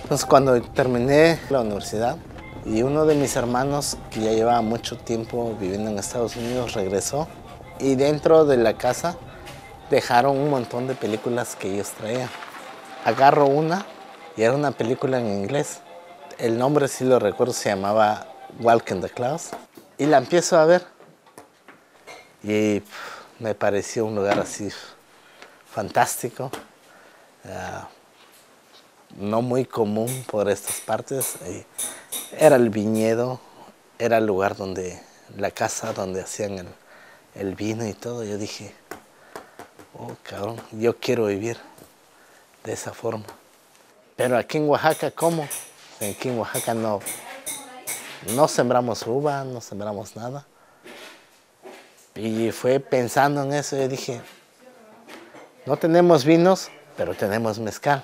Entonces cuando terminé la universidad y uno de mis hermanos que ya llevaba mucho tiempo viviendo en Estados Unidos regresó y dentro de la casa dejaron un montón de películas que ellos traían. Agarro una y era una película en inglés. El nombre sí lo recuerdo, se llamaba Walk in the Clouds. Y la empiezo a ver y me pareció un lugar así fantástico, no muy común por estas partes. Era el viñedo, era el lugar donde, la casa donde hacían el vino y todo. Yo dije, oh cabrón, yo quiero vivir de esa forma. Pero aquí en Oaxaca, ¿cómo? Aquí en Oaxaca no sembramos uva, no sembramos nada. Y fue pensando en eso, yo dije, no tenemos vinos, pero tenemos mezcal.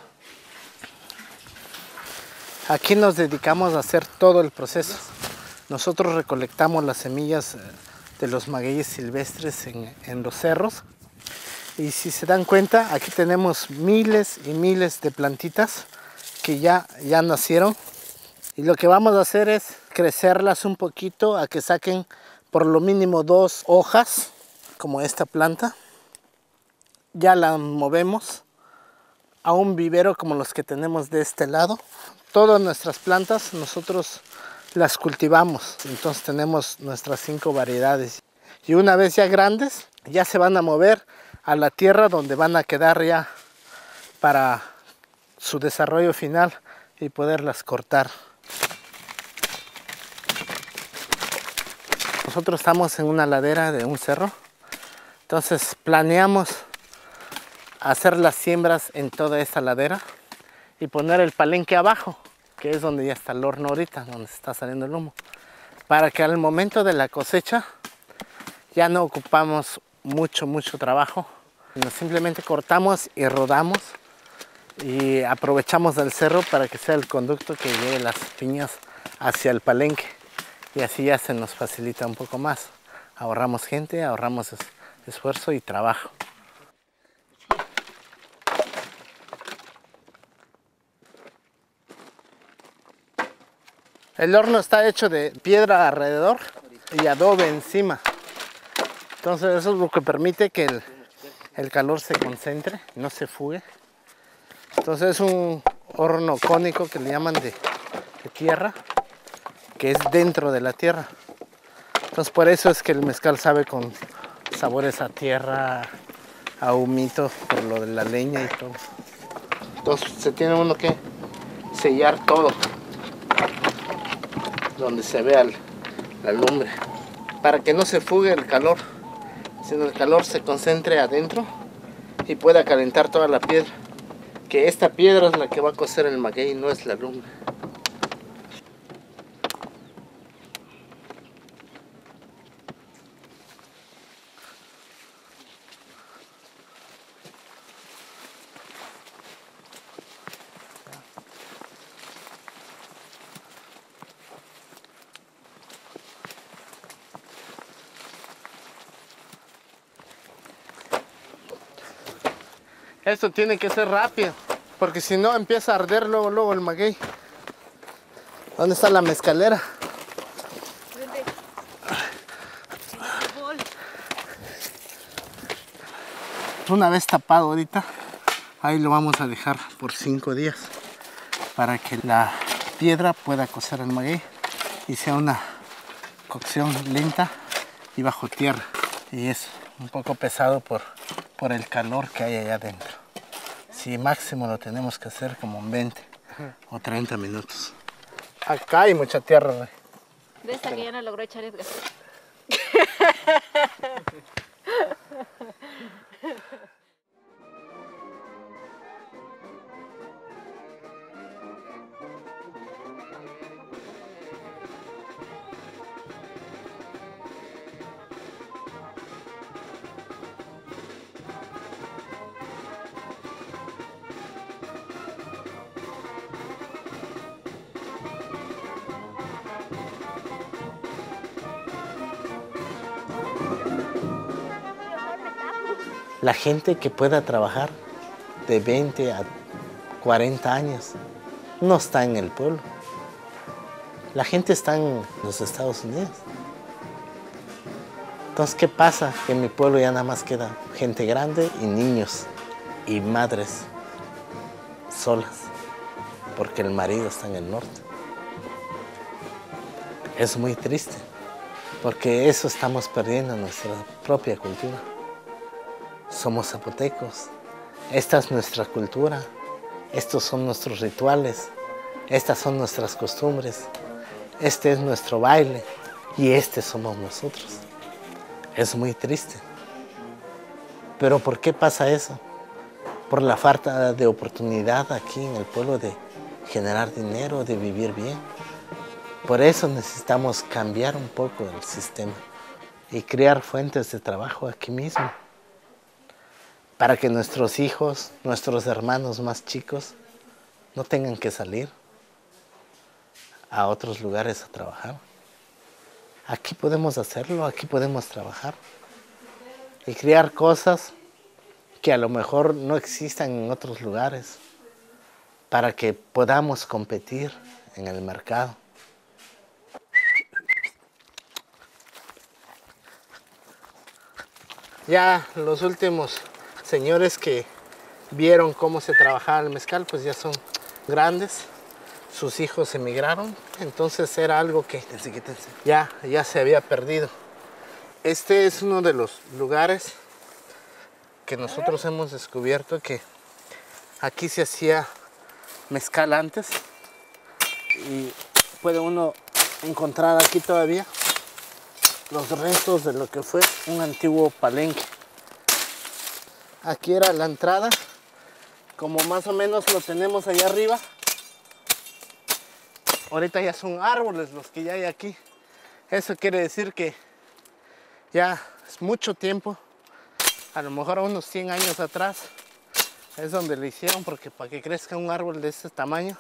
Aquí nos dedicamos a hacer todo el proceso. Nosotros recolectamos las semillas de los magueyes silvestres en los cerros. Y si se dan cuenta, aquí tenemos miles y miles de plantitas que ya nacieron. Y lo que vamos a hacer es crecerlas un poquito a que saquen por lo mínimo 2 hojas, como esta planta. Ya la movemos a un vivero como los que tenemos de este lado. Todas nuestras plantas nosotros las cultivamos, entonces tenemos nuestras 5 variedades. Y una vez ya grandes, ya se van a mover a la tierra donde van a quedar ya para su desarrollo final y poderlas cortar. Nosotros estamos en una ladera de un cerro, entonces planeamos hacer las siembras en toda esta ladera y poner el palenque abajo, que es donde ya está el horno ahorita, donde está saliendo el humo, para que al momento de la cosecha ya no ocupamos mucho trabajo, sino simplemente cortamos y rodamos y aprovechamos del cerro para que sea el conducto que lleve las piñas hacia el palenque. Y así ya se nos facilita un poco más. Ahorramos gente, ahorramos esfuerzo y trabajo. El horno está hecho de piedra alrededor y adobe encima. Entonces eso es lo que permite que el calor se concentre, no se fugue. Entonces es un horno cónico que le llaman de tierra, que es dentro de la tierra. Entonces por eso es que el mezcal sabe con sabores a tierra, a humito, por lo de la leña y todo. Entonces se tiene uno que sellar todo, donde se vea la lumbre, para que no se fugue el calor, sino el calor se concentre adentro y pueda calentar toda la piedra. Que esta piedra es la que va a cocer el maguey, no es la lumbre. Esto tiene que ser rápido, porque si no empieza a arder luego el maguey. ¿Dónde está la mezcalera? Una vez tapado ahorita, ahí lo vamos a dejar por 5 días para que la piedra pueda cocer el maguey y sea una cocción lenta y bajo tierra. Y es un poco pesado por el calor que hay allá adentro. Si máximo lo tenemos que hacer como en 20 o 30 minutos. Acá hay mucha tierra, ¿no? De esta que ya no logró echar Edgar. La gente que pueda trabajar de 20 a 40 años no está en el pueblo. La gente está en los Estados Unidos. Entonces, ¿qué pasa? Que en mi pueblo ya nada más queda gente grande y niños y madres solas, porque el marido está en el norte. Es muy triste, porque eso estamos perdiendo, nuestra propia cultura. Somos zapotecos, esta es nuestra cultura, estos son nuestros rituales, estas son nuestras costumbres, este es nuestro baile y este somos nosotros. Es muy triste. ¿Pero por qué pasa eso? Por la falta de oportunidad aquí en el pueblo de generar dinero, de vivir bien. Por eso necesitamos cambiar un poco el sistema y crear fuentes de trabajo aquí mismo, para que nuestros hijos, nuestros hermanos más chicos, no tengan que salir a otros lugares a trabajar. Aquí podemos hacerlo, aquí podemos trabajar y crear cosas que a lo mejor no existan en otros lugares, para que podamos competir en el mercado. Ya los últimos señores que vieron cómo se trabajaba el mezcal, pues ya son grandes, sus hijos emigraron, entonces era algo que ya se había perdido. Este es uno de los lugares que nosotros hemos descubierto que aquí se hacía mezcal antes, y puede uno encontrar aquí todavía los restos de lo que fue un antiguo palenque. Aquí era la entrada, como más o menos lo tenemos allá arriba. Ahorita ya son árboles los que ya hay aquí. Eso quiere decir que ya es mucho tiempo, a lo mejor unos 100 años atrás, es donde lo hicieron, porque para que crezca un árbol de este tamaño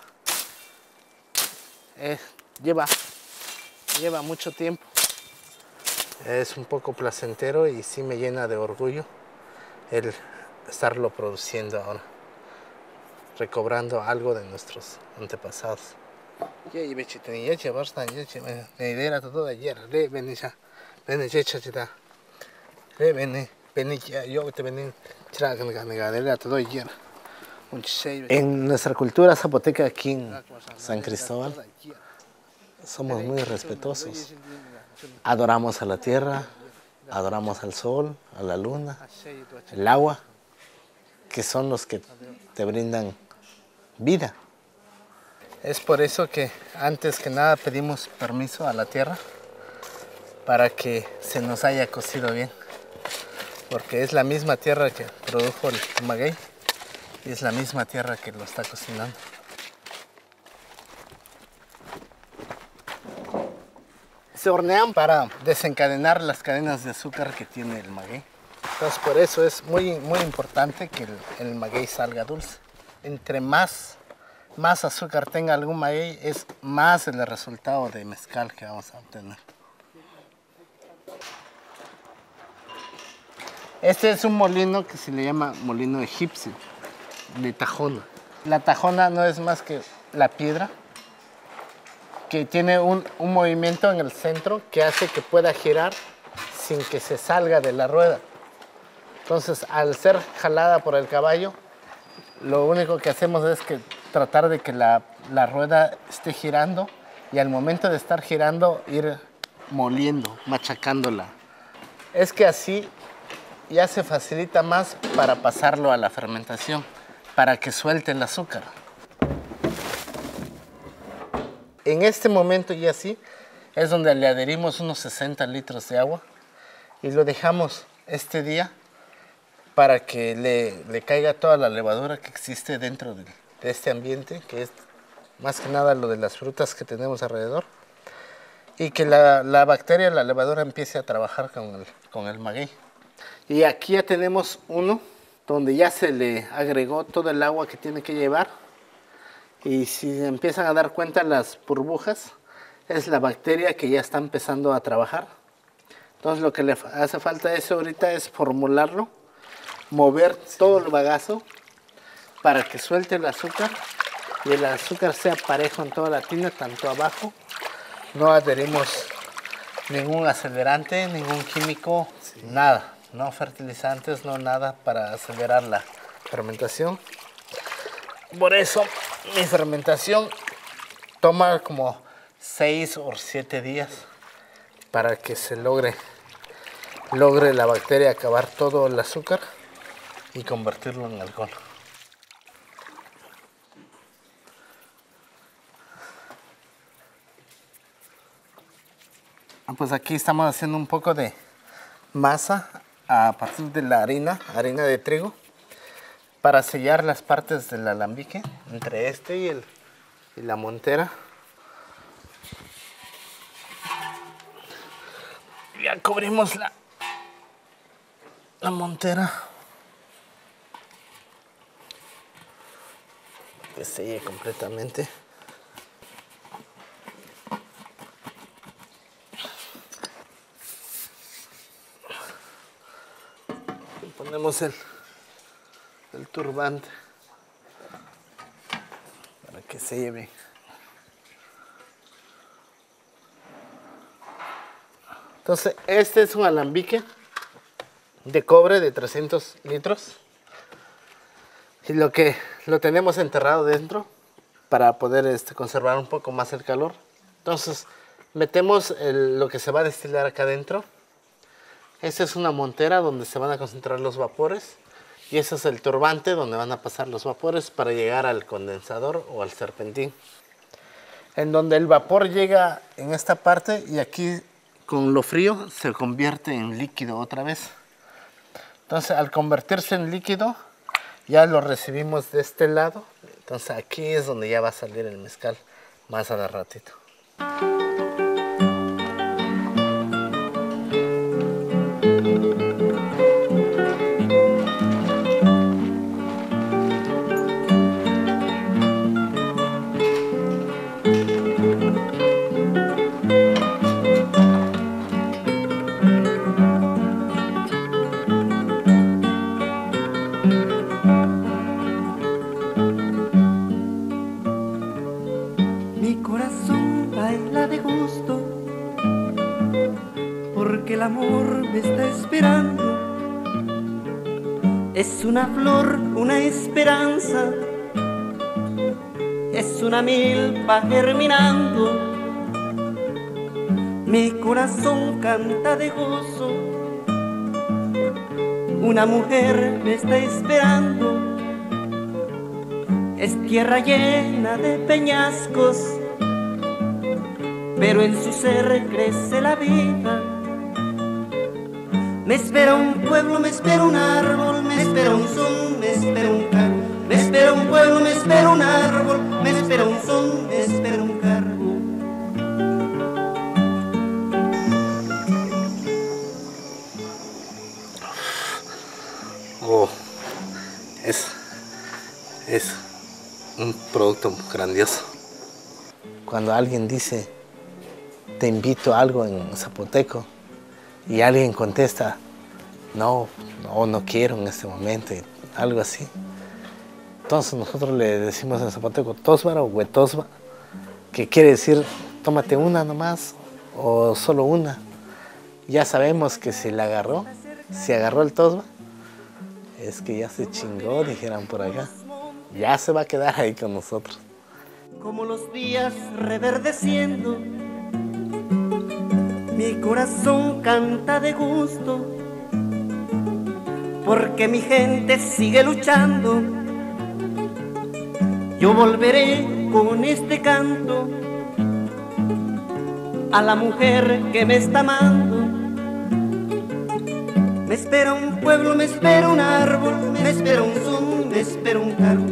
lleva mucho tiempo. Es un poco placentero y sí me llena de orgullo el estarlo produciendo ahora, recobrando algo de nuestros antepasados. En nuestra cultura zapoteca aquí en San Cristóbal somos muy respetuosos. Adoramos a la tierra, adoramos al sol, a la luna, el agua, que son los que te brindan vida. Es por eso que antes que nada pedimos permiso a la tierra para que se nos haya cocido bien, porque es la misma tierra que produjo el maguey y es la misma tierra que lo está cocinando. Se hornean para desencadenar las cadenas de azúcar que tiene el maguey. Entonces por eso es muy importante que el maguey salga dulce. Entre más azúcar tenga algún maguey, es más el resultado de mezcal que vamos a obtener. Este es un molino que se le llama molino egipcio, de tajona. La tajona no es más que la piedra que tiene un movimiento en el centro que hace que pueda girar sin que se salga de la rueda. Entonces, al ser jalada por el caballo, lo único que hacemos es que tratar de que la rueda esté girando, y al momento de estar girando, ir moliendo, machacándola. Es que así ya se facilita más para pasarlo a la fermentación, para que suelte el azúcar. En este momento ya así es donde le adherimos unos 60 litros de agua y lo dejamos este día para que le caiga toda la levadura que existe dentro de este ambiente, que es más que nada lo de las frutas que tenemos alrededor, y que la bacteria, la levadura, empiece a trabajar con el maguey. Y aquí ya tenemos uno donde ya se le agregó todo el agua que tiene que llevar. Y si empiezan a dar cuenta las burbujas, es la bacteria que ya está empezando a trabajar. Entonces lo que le hace falta ahorita es formularlo, mover todo el bagazo para que suelte el azúcar y el azúcar sea parejo en toda la tina, tanto abajo. No adherimos ningún acelerante, ningún químico, nada. No fertilizantes, no nada para acelerar la fermentación. Por eso mi fermentación toma como 6 o 7 días para que se logre la bacteria acabar todo el azúcar y convertirlo en alcohol. Pues aquí estamos haciendo un poco de masa a partir de la harina de trigo, para sellar las partes del alambique entre este y la montera. Ya cubrimos la montera, que selle completamente. Y ponemos el turbante para que selle bien. Entonces, este es un alambique de cobre de 300 litros. Y lo tenemos enterrado dentro para poder conservar un poco más el calor. Entonces, metemos lo que se va a destilar acá adentro. Esta es una montera donde se van a concentrar los vapores. Y ese es el turbante donde van a pasar los vapores para llegar al condensador o al serpentín. En donde el vapor llega en esta parte y aquí con lo frío se convierte en líquido otra vez. Entonces al convertirse en líquido ya lo recibimos de este lado. Entonces aquí es donde ya va a salir el mezcal más a ratito. El amor me está esperando, es una flor, una esperanza, es una milpa germinando, mi corazón canta de gozo, una mujer me está esperando, es tierra llena de peñascos, pero en su ser crece la vida. Me espera un pueblo, me espera un árbol, me espera un son, me espera un cargo. Me espera un pueblo, me espera un árbol, me espera un son, me espera un cargo. Oh, es un producto grandioso. Cuando alguien dice, te invito a algo en zapoteco, y alguien contesta, no quiero en este momento, algo así. Entonces nosotros le decimos en zapoteco, tosbara o huetosba, que quiere decir, tómate una nomás, o solo una. Ya sabemos que si agarró el tosba, es que ya se chingó, dijeran por acá. Ya se va a quedar ahí con nosotros. Como los días reverdeciendo, mi corazón canta de gusto, porque mi gente sigue luchando. Yo volveré con este canto a la mujer que me está amando. Me espera un pueblo, me espera un árbol, me espera un son, me espera un cargo.